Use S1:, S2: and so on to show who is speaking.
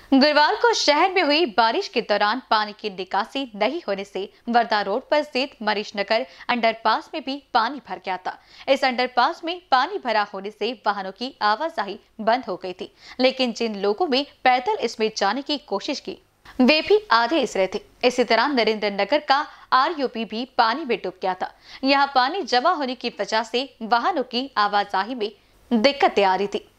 S1: गुरुवार को शहर में हुई बारिश के दौरान पानी की निकासी नहीं होने से वर्धा रोड पर स्थित मरीज नगर अंडरपास में भी पानी भर गया था। इस अंडरपास में पानी भरा होने से वाहनों की आवाजाही बंद हो गई थी, लेकिन जिन लोगों ने पैदल इसमें जाने की कोशिश की वे भी आधे इसरे थे। इसी तरह नरेंद्र नगर का आरयूपी भी पानी में डूब गया था। यहाँ पानी जमा होने की वजह से वाहनों की आवाजाही में दिक्कतें आ रही थी।